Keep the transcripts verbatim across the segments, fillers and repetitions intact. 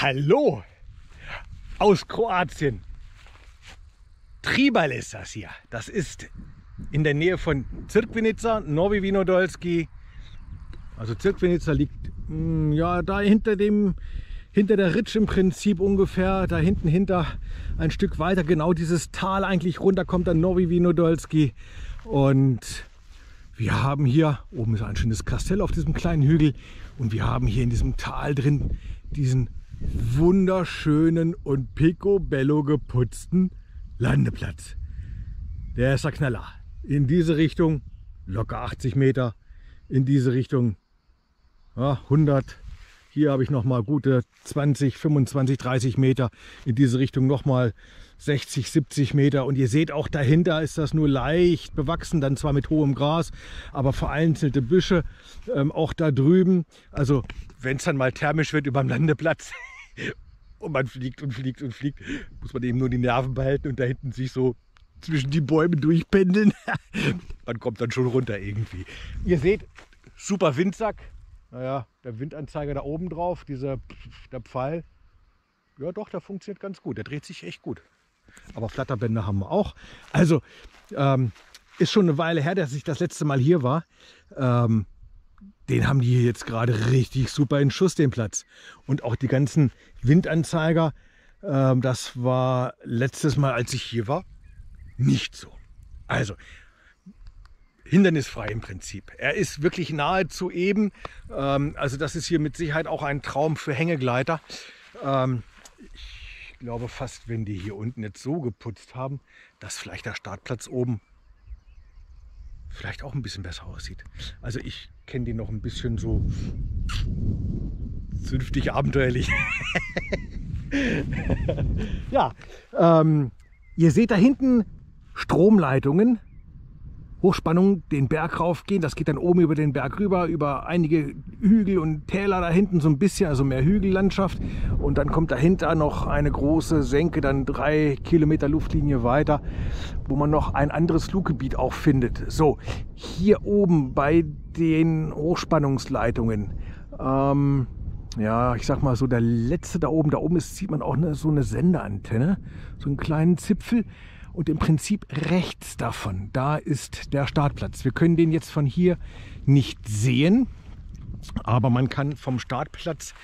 Hallo aus Kroatien. Tribal ist das hier. Das ist in der Nähe von Crkvenica, Novi Vinodolski. Also Crkvenica liegt mh, ja da hinter dem hinter der Ritsch im Prinzip ungefähr, da hinten hinter ein Stück weiter, genau dieses Tal eigentlich runter kommt dann Novi Vinodolski. Und wir haben hier, oben ist ein schönes Kastell auf diesem kleinen Hügel, und wir haben hier in diesem Tal drin diesen wunderschönen und picobello geputzten Landeplatz. Der ist der Knaller. In diese Richtung locker achtzig Meter, in diese Richtung ja, hundert. Hier habe ich noch mal gute zwanzig, fünfundzwanzig, dreißig Meter. In diese Richtung noch mal sechzig, siebzig Meter. Und ihr seht auch dahinter ist das nur leicht bewachsen, dann zwar mit hohem Gras, aber vereinzelte Büsche. Ähm, auch da drüben, also wenn es dann mal thermisch wird über dem Landeplatz und man fliegt und fliegt und fliegt, muss man eben nur die Nerven behalten und da hinten sich so zwischen die Bäume durchpendeln. Man kommt dann schon runter irgendwie. Ihr seht, super Windsack. Naja, der Windanzeiger da oben drauf, dieser, der Pfeil, ja doch, der funktioniert ganz gut. Der dreht sich echt gut. Aber Flatterbänder haben wir auch. Also, ähm, ist schon eine Weile her, dass ich das letzte Mal hier war. Ähm, den haben die hier jetzt gerade richtig super in Schuss, den Platz. Und auch die ganzen Windanzeiger, ähm, das war letztes Mal, als ich hier war, nicht so. Also, hindernisfrei im Prinzip. Er ist wirklich nahezu eben. Ähm, also das ist hier mit Sicherheit auch ein Traum für Hängegleiter. Ähm, ich glaube fast, wenn die hier unten jetzt so geputzt haben, dass vielleicht der Startplatz oben vielleicht auch ein bisschen besser aussieht. Also ich kenne die noch ein bisschen so zünftig abenteuerlich. Ja, ähm, ihr seht da hinten Stromleitungen. Hochspannung den Berg raufgehen, das geht dann oben über den Berg rüber, über einige Hügel und Täler da hinten so ein bisschen, also mehr Hügellandschaft, und dann kommt dahinter noch eine große Senke, dann drei Kilometer Luftlinie weiter, wo man noch ein anderes Fluggebiet auch findet. So, hier oben bei den Hochspannungsleitungen, ähm, ja, ich sag mal so der letzte da oben, da oben ist, sieht man auch eine, so eine Sendeantenne, so einen kleinen Zipfel. Und im Prinzip rechts davon, da ist der Startplatz. Wir können den jetzt von hier nicht sehen, aber man kann vom Startplatz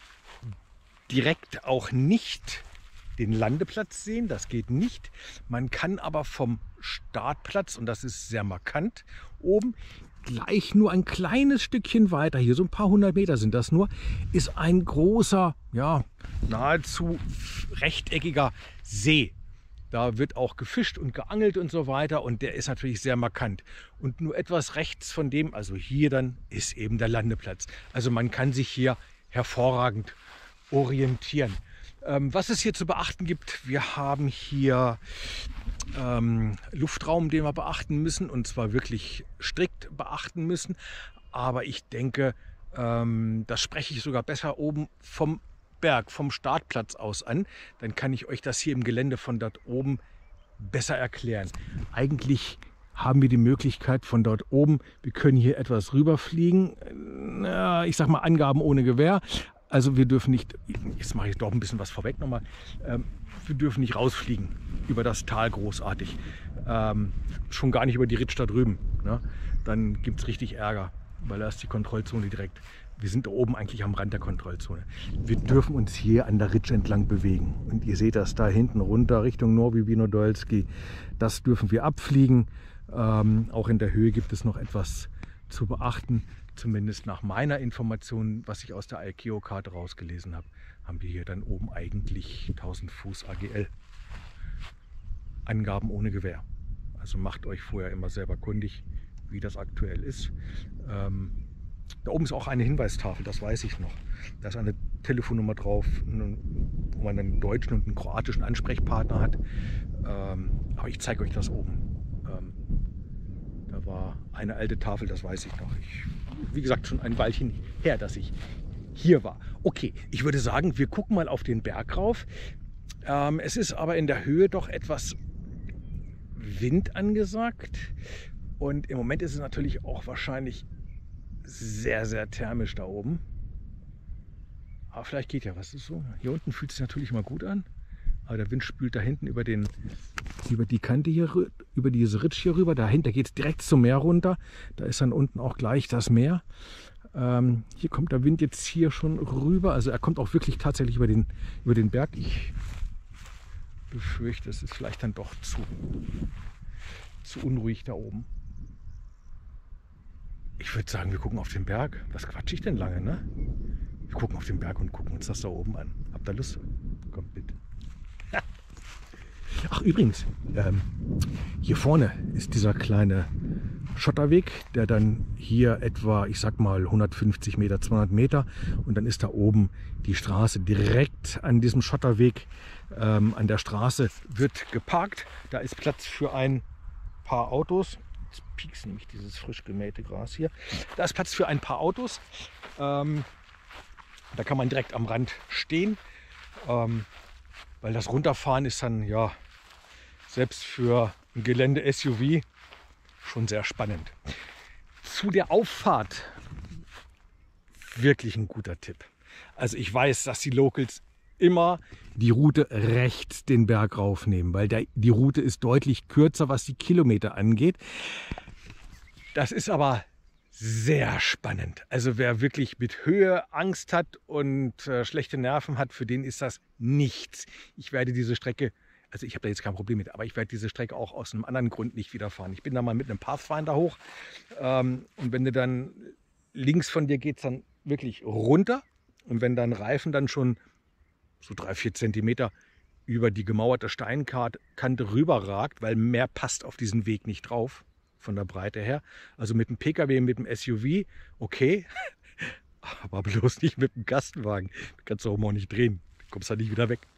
direkt auch nicht den Landeplatz sehen. Das geht nicht. Man kann aber vom Startplatz, und das ist sehr markant, oben gleich nur ein kleines Stückchen weiter, hier so ein paar hundert Meter sind das nur, ist ein großer, ja, nahezu rechteckiger See. Da wird auch gefischt und geangelt und so weiter, und der ist natürlich sehr markant. Und nur etwas rechts von dem, also hier dann, ist eben der Landeplatz. Also man kann sich hier hervorragend orientieren. Ähm, was es hier zu beachten gibt, wir haben hier ähm, Luftraum, den wir beachten müssen, und zwar wirklich strikt beachten müssen. Aber ich denke, ähm, das spreche ich sogar besser oben vom Berg, vom Startplatz aus an, dann kann ich euch das hier im Gelände von dort oben besser erklären. Eigentlich haben wir die Möglichkeit von dort oben, wir können hier etwas rüberfliegen, ich sag mal Angaben ohne Gewähr, also wir dürfen nicht, jetzt mache ich doch ein bisschen was vorweg nochmal, wir dürfen nicht rausfliegen über das Tal großartig, schon gar nicht über die Ritsch da drüben, dann gibt es richtig Ärger, weil da ist die Kontrollzone direkt. Wir sind da oben eigentlich am Rand der Kontrollzone. Wir dürfen uns hier an der Ritsch entlang bewegen. Und ihr seht das da hinten runter Richtung Novi Vinodolski. Das dürfen wir abfliegen. Ähm, auch in der Höhe gibt es noch etwas zu beachten. Zumindest nach meiner Information, was ich aus der I C A O-Karte rausgelesen habe, haben wir hier dann oben eigentlich tausend Fuß A G L. Angaben ohne Gewähr. Also macht euch vorher immer selber kundig, wie das aktuell ist. Ähm, Da oben ist auch eine Hinweistafel, das weiß ich noch. Da ist eine Telefonnummer drauf, wo man einen deutschen und einen kroatischen Ansprechpartner hat. Ähm, aber ich zeige euch das oben. Ähm, da war eine alte Tafel, das weiß ich noch. Ich, wie gesagt, schon ein Weilchen her, dass ich hier war. Okay, ich würde sagen, wir gucken mal auf den Berg rauf. Ähm, es ist aber in der Höhe doch etwas Wind angesagt. Und im Moment ist es natürlich auch wahrscheinlich sehr, sehr thermisch da oben. Aber vielleicht geht ja was. Ist so. Hier unten fühlt es sich natürlich mal gut an. Aber der Wind spült da hinten über, den, über die Kante hier, über diese Ritsch hier rüber. Dahinter geht es direkt zum Meer runter. Da ist dann unten auch gleich das Meer. Ähm, hier kommt der Wind jetzt hier schon rüber. Also er kommt auch wirklich tatsächlich über den, über den Berg. Ich befürchte, es ist vielleicht dann doch zu, zu unruhig da oben. Ich würde sagen, wir gucken auf den Berg. Was quatsche ich denn lange, ne? Wir gucken auf den Berg und gucken uns das da oben an. Habt ihr Lust? Kommt mit. Ach übrigens, ähm, hier vorne ist dieser kleine Schotterweg, der dann hier etwa, ich sag mal hundertfünfzig Meter, zweihundert Meter, und dann ist da oben die Straße. Direkt an diesem Schotterweg, ähm, an der Straße wird geparkt. Da ist Platz für ein paar Autos. Jetzt piekst nämlich dieses frisch gemähte Gras hier. Da ist Platz für ein paar Autos. Ähm, da kann man direkt am Rand stehen. Ähm, Weil das Runterfahren ist dann ja selbst für ein Gelände-S U V schon sehr spannend. Zu der Auffahrt wirklich ein guter Tipp. Also ich weiß, dass die Locals immer die Route rechts den Berg raufnehmen, weil der, die Route ist deutlich kürzer, was die Kilometer angeht. Das ist aber sehr spannend. Also wer wirklich mit Höhe Angst hat und äh, schlechte Nerven hat, für den ist das nichts. Ich werde diese Strecke, also ich habe da jetzt kein Problem mit, aber ich werde diese Strecke auch aus einem anderen Grund nicht wieder fahren. Ich bin da mal mit einem Pathfinder hoch ähm, und wenn du dann links von dir geht es dann wirklich runter, und wenn dein Reifen dann schon so drei, vier Zentimeter über die gemauerte Steinkante rüberragt, weil mehr passt auf diesen Weg nicht drauf, von der Breite her. Also mit dem P K W, mit dem S U V, okay, aber bloß nicht mit dem Kastenwagen. Du kannst doch auch nicht drehen, du kommst da nicht wieder weg.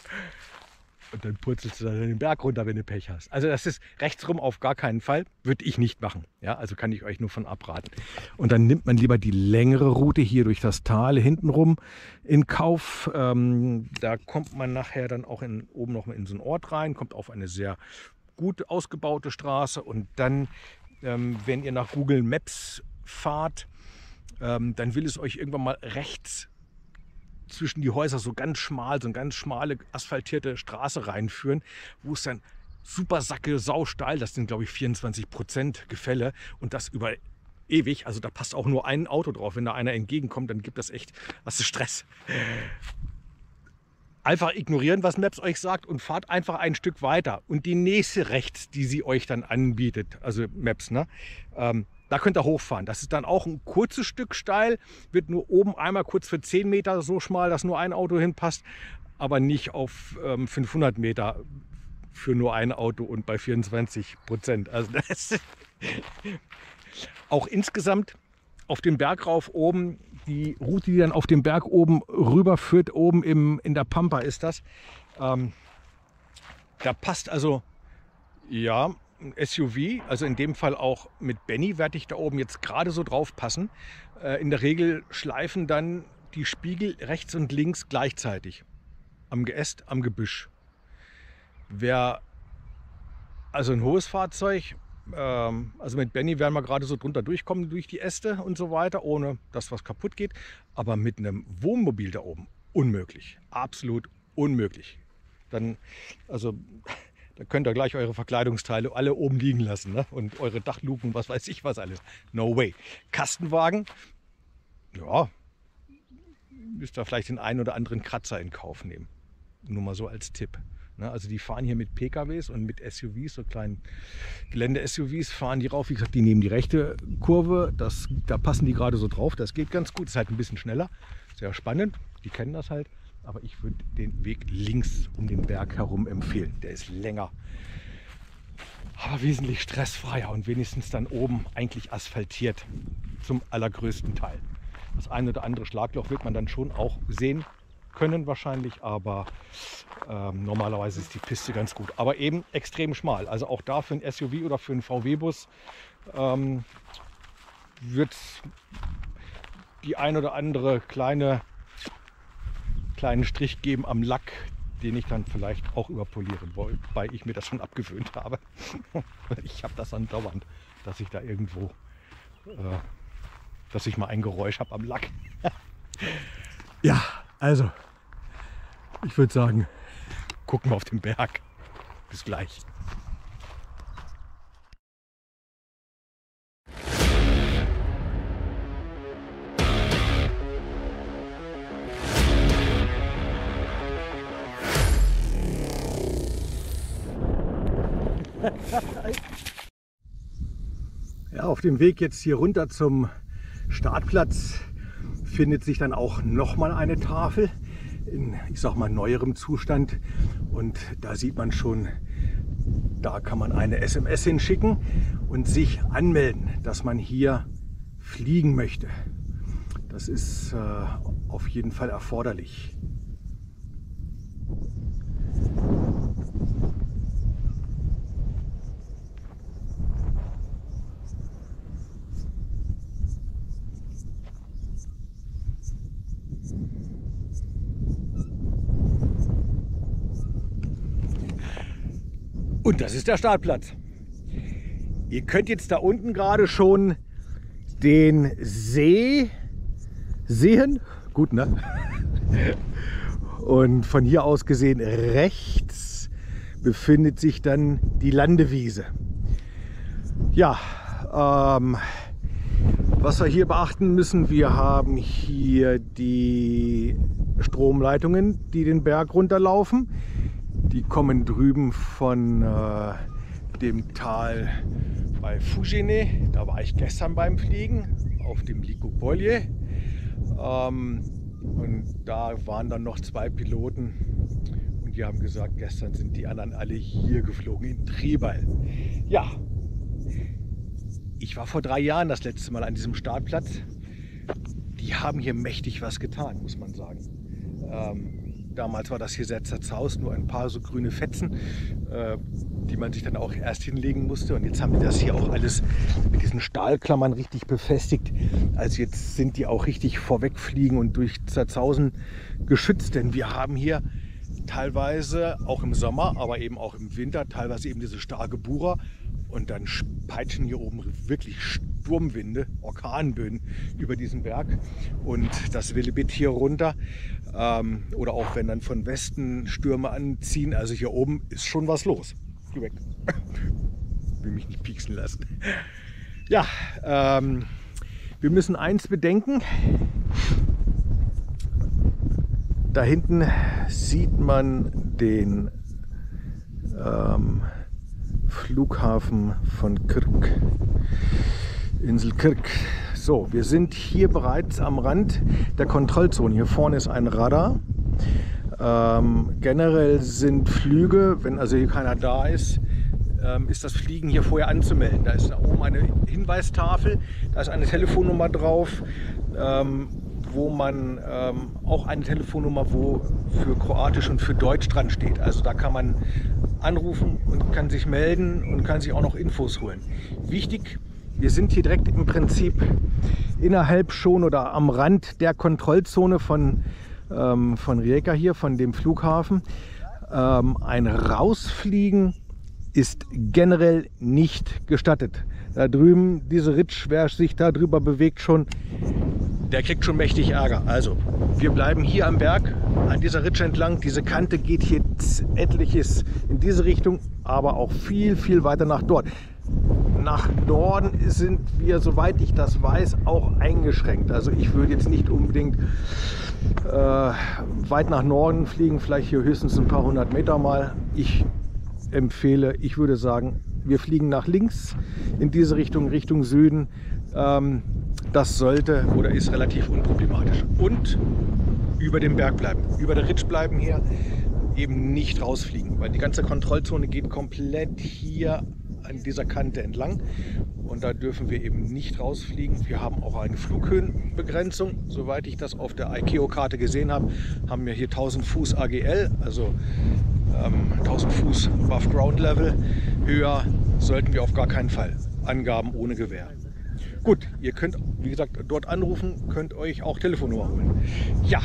Und dann purzelst du dann den Berg runter, wenn du Pech hast. Also das ist rechtsrum auf gar keinen Fall, würde ich nicht machen. Ja, also kann ich euch nur von abraten. Und dann nimmt man lieber die längere Route hier durch das Tal hintenrum in Kauf. Ähm, da kommt man nachher dann auch in, oben noch mal in so einen Ort rein, kommt auf eine sehr gut ausgebaute Straße, und dann, ähm, wenn ihr nach Google Maps fahrt, ähm, dann will es euch irgendwann mal rechts zwischen die Häuser so ganz schmal, so eine ganz schmale asphaltierte Straße reinführen, wo es dann super sacke, sausteil, das sind glaube ich vierundzwanzig Prozent Gefälle, und das über ewig, also da passt auch nur ein Auto drauf. Wenn da einer entgegenkommt, dann gibt das echt, was ist Stress. Einfach ignorieren, was Maps euch sagt, und fahrt einfach ein Stück weiter. Und die nächste rechts, die sie euch dann anbietet, also Maps, ne? Ähm, da könnt ihr hochfahren. Das ist dann auch ein kurzes Stück steil, wird nur oben einmal kurz für zehn Meter so schmal, dass nur ein Auto hinpasst, aber nicht auf ähm, fünfhundert Meter für nur ein Auto und bei vierundzwanzig Prozent. Also das ist auch insgesamt auf dem Berg rauf oben, die Route, die dann auf dem Berg oben rüberführt, oben im, in der Pampa ist das. Ähm, da passt also, ja, ein S U V, also in dem Fall auch mit Benny werde ich da oben jetzt gerade so drauf passen. Äh, in der Regel schleifen dann die Spiegel rechts und links gleichzeitig. Am Geäst, am Gebüsch. Wer also ein hohes Fahrzeug, ähm, also mit Benny werden wir gerade so drunter durchkommen durch die Äste und so weiter, ohne dass was kaputt geht. Aber mit einem Wohnmobil da oben unmöglich. Absolut unmöglich. Dann, also da könnt ihr gleich eure Verkleidungsteile alle oben liegen lassen, ne? Und eure Dachluken, was weiß ich was alles. No way. Kastenwagen, ja, müsst ihr vielleicht den einen oder anderen Kratzer in Kauf nehmen. Nur mal so als Tipp. Ne? Also die fahren hier mit P K Ws und mit S U Vs, so kleinen Gelände-S U Vs, fahren die rauf. Wie gesagt, die nehmen die rechte Kurve, das, da passen die gerade so drauf. Das geht ganz gut, ist halt ein bisschen schneller. Sehr spannend, die kennen das halt. Aber ich würde den Weg links um den Berg herum empfehlen. Der ist länger, aber wesentlich stressfreier und wenigstens dann oben eigentlich asphaltiert zum allergrößten Teil. Das eine oder andere Schlagloch wird man dann schon auch sehen können wahrscheinlich, aber ähm, normalerweise ist die Piste ganz gut. Aber eben extrem schmal. Also auch da für ein S U V oder für einen V W-Bus ähm, wird die ein oder andere kleine kleinen Strich geben am Lack, den ich dann vielleicht auch überpolieren wollte, wobei ich mir das schon abgewöhnt habe. Ich habe das andauernd, dass ich da irgendwo, äh, dass ich mal ein Geräusch habe am Lack. Ja, Also, ich würde sagen, gucken wir auf den Berg. Bis gleich. Ja, auf dem Weg jetzt hier runter zum Startplatz findet sich dann auch noch mal eine Tafel in, ich sag mal, neuerem Zustand, und da sieht man schon, da kann man eine S M S hinschicken und sich anmelden, dass man hier fliegen möchte. Das ist äh, auf jeden Fall erforderlich. Und das ist der Startplatz. Ihr könnt jetzt da unten gerade schon den See sehen. Gut, ne? Und von hier aus gesehen rechts befindet sich dann die Landewiese. Ja, ähm, was wir hier beachten müssen, wir haben hier die Stromleitungen, die den Berg runterlaufen. Die kommen drüben von äh, dem Tal bei Fujine. Da war ich gestern beim Fliegen auf dem Likopolje. Ähm, und da waren dann noch zwei Piloten und die haben gesagt, gestern sind die anderen alle hier geflogen in Tribal. Ja, ich war vor drei Jahren das letzte Mal an diesem Startplatz. Die haben hier mächtig was getan, muss man sagen. Ähm, Damals war das hier sehr zerzaust, nur ein paar so grüne Fetzen, äh, die man sich dann auch erst hinlegen musste. Und jetzt haben die das hier auch alles mit diesen Stahlklammern richtig befestigt. Also jetzt sind die auch richtig vorwegfliegen und durch Zerzausen geschützt. Denn wir haben hier teilweise auch im Sommer, aber eben auch im Winter, teilweise eben diese starke Bucher. Und dann peitschen hier oben wirklich Sturmwinde, Orkanböen über diesen Berg. Und das Willebit hier runter. Ähm, oder auch wenn dann von Westen Stürme anziehen. Also hier oben ist schon was los. Geh weg. Will mich nicht pieksen lassen. Ja, ähm, wir müssen eins bedenken. Da hinten sieht man den ähm, Flughafen von Kirk, Insel Kirk. So, wir sind hier bereits am Rand der Kontrollzone. Hier vorne ist ein Radar. Ähm, generell sind Flüge, wenn also hier keiner da ist, ähm, ist das Fliegen hier vorher anzumelden. Da ist da oben eine Hinweistafel, da ist eine Telefonnummer drauf, ähm, wo man ähm, auch eine Telefonnummer, wo für Kroatisch und für Deutsch dran steht. Also da kann man anrufen und kann sich melden und kann sich auch noch Infos holen. Wichtig, wir sind hier direkt im Prinzip innerhalb schon oder am Rand der Kontrollzone von, ähm, von Rijeka hier, von dem Flughafen. Ähm, ein Rausfliegen ist generell nicht gestattet. Da drüben, diese Ritsch, wer sich da drüber bewegt schon, der kriegt schon mächtig Ärger. Also, wir bleiben hier am Berg, an dieser Ritsch entlang. Diese Kante geht hier etliches in diese Richtung, aber auch viel, viel weiter nach dort. Nach Norden sind wir, soweit ich das weiß, auch eingeschränkt. Also ich würde jetzt nicht unbedingt äh, weit nach Norden fliegen, vielleicht hier höchstens ein paar hundert Meter mal. Ich empfehle, ich würde sagen, wir fliegen nach links in diese Richtung, Richtung Süden. Ähm, das sollte oder ist relativ unproblematisch. Und über dem Berg bleiben, über der Ritsch bleiben hier, eben nicht rausfliegen, weil die ganze Kontrollzone geht komplett hier an dieser Kante entlang und da dürfen wir eben nicht rausfliegen. Wir haben auch eine Flughöhenbegrenzung, soweit ich das auf der I C A O-Karte gesehen habe, haben wir hier tausend Fuß A G L, also ähm, tausend Fuß above Ground Level. Höher sollten wir auf gar keinen Fall. Angaben ohne Gewähr. Gut, ihr könnt, wie gesagt, dort anrufen, könnt euch auch Telefonnummer holen. Ja,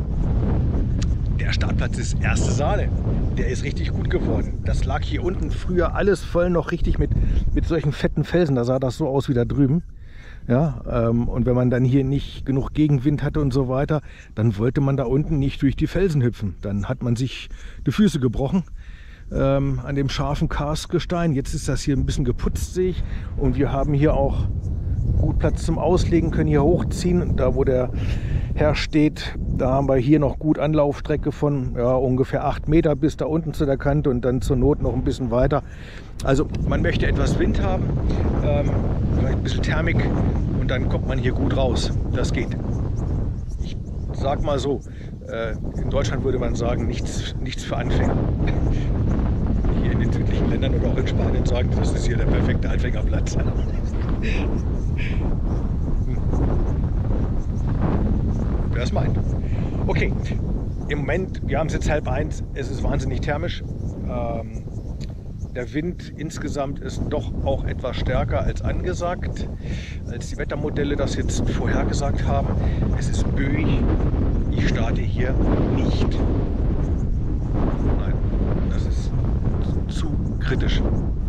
der Startplatz ist erste Sahne. Der ist richtig gut geworden. Das lag hier unten früher alles voll noch richtig mit, mit solchen fetten Felsen. Da sah das so aus wie da drüben. Ja, ähm, und wenn man dann hier nicht genug Gegenwind hatte und so weiter, dann wollte man da unten nicht durch die Felsen hüpfen. Dann hat man sich die Füße gebrochen ähm, an dem scharfen Karstgestein. Jetzt ist das hier ein bisschen geputzt, sehe ich. Und wir haben hier auch gut Platz zum Auslegen, können hier hochziehen. Da wo der Herr steht, da haben wir hier noch gut Anlaufstrecke von ja, ungefähr acht Meter bis da unten zu der Kante und dann zur Not noch ein bisschen weiter. Also man möchte etwas Wind haben, ähm, vielleicht ein bisschen Thermik und dann kommt man hier gut raus. Das geht. Ich sag mal so, äh, in Deutschland würde man sagen, nichts, nichts für Anfänger. Hier in den südlichen Ländern oder auch in Spanien sagen, das ist hier der perfekte Anfängerplatz. Wer es meint. Okay, im Moment, wir haben es jetzt halb eins, es ist wahnsinnig thermisch. Ähm, der Wind insgesamt ist doch auch etwas stärker als angesagt, als die Wettermodelle das jetzt vorhergesagt haben. Es ist böig, ich starte hier nicht. Nein, das ist zu kritisch.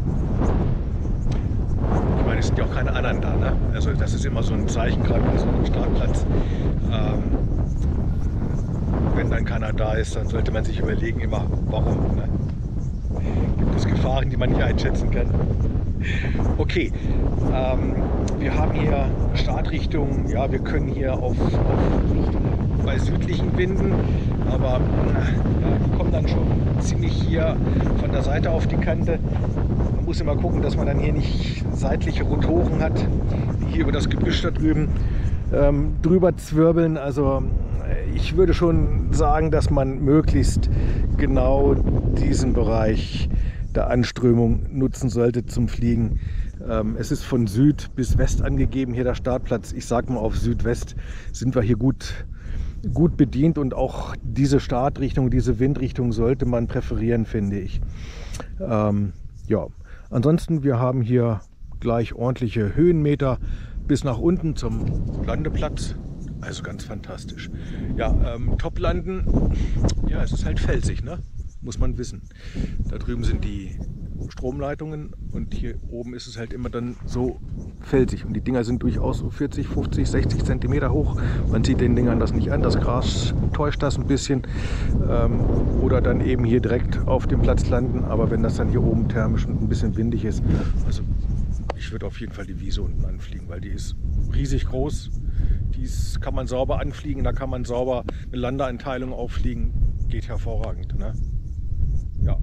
Ich meine, es sind ja auch keine anderen da, ne? Also das ist immer so ein Zeichen, gerade bei so einem Startplatz. Ähm, wenn dann keiner da ist, dann sollte man sich überlegen immer, warum. Ne? Gibt es Gefahren, die man nicht einschätzen kann? Okay, ähm, wir haben hier Startrichtung, ja, wir können hier auf, auf nicht bei südlichen Winden, aber ja, die kommen dann schon ziemlich hier von der Seite auf die Kante. Man muss immer gucken, dass man dann hier nicht seitliche Rotoren hat, die hier über das Gebüsch da drüben ähm, drüber zwirbeln. Also ich würde schon sagen, dass man möglichst genau diesen Bereich der Anströmung nutzen sollte zum Fliegen. Ähm, es ist von Süd bis West angegeben, hier der Startplatz. Ich sage mal, auf Südwest sind wir hier gut, gut bedient und auch diese Startrichtung, diese Windrichtung sollte man präferieren, finde ich. Ähm, ja, ansonsten, wir haben hier gleich ordentliche Höhenmeter bis nach unten zum Landeplatz. Also ganz fantastisch. Ja, ähm, top landen, ja, es ist halt felsig, ne? Muss man wissen. Da drüben sind die Stromleitungen und hier oben ist es halt immer dann so felsig. Und die Dinger sind durchaus so vierzig, fünfzig, sechzig Zentimeter hoch. Man sieht den Dingern das nicht an, das Gras täuscht das ein bisschen. Ähm, oder dann eben hier direkt auf dem Platz landen. Aber wenn das dann hier oben thermisch und ein bisschen windig ist, also ich würde auf jeden Fall die Wiese unten anfliegen, weil die ist riesig groß. Dies kann man sauber anfliegen, da kann man sauber eine Landeeinteilung auffliegen. Geht hervorragend. Ne? Ja.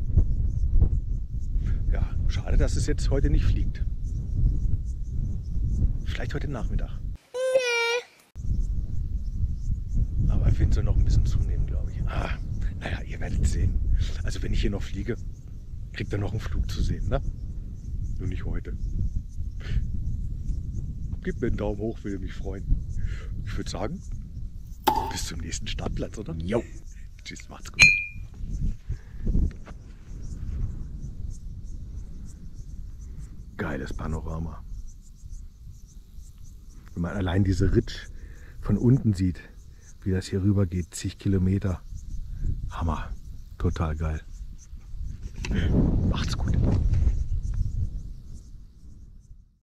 Ja, schade, dass es jetzt heute nicht fliegt. Vielleicht heute Nachmittag. Nee. Aber der Wind soll noch ein bisschen zunehmen, glaube ich. Ah, naja, ihr werdet sehen. Also wenn ich hier noch fliege, kriegt ihr noch einen Flug zu sehen, ne? Nur nicht heute. Gib mir einen Daumen hoch, würde mich freuen. Ich würde sagen, bis zum nächsten Startplatz, oder? Jo. Tschüss, macht's gut. Geiles Panorama. Wenn man allein diese Ritsch von unten sieht, wie das hier rüber geht, zig Kilometer. Hammer. Total geil. Macht's gut.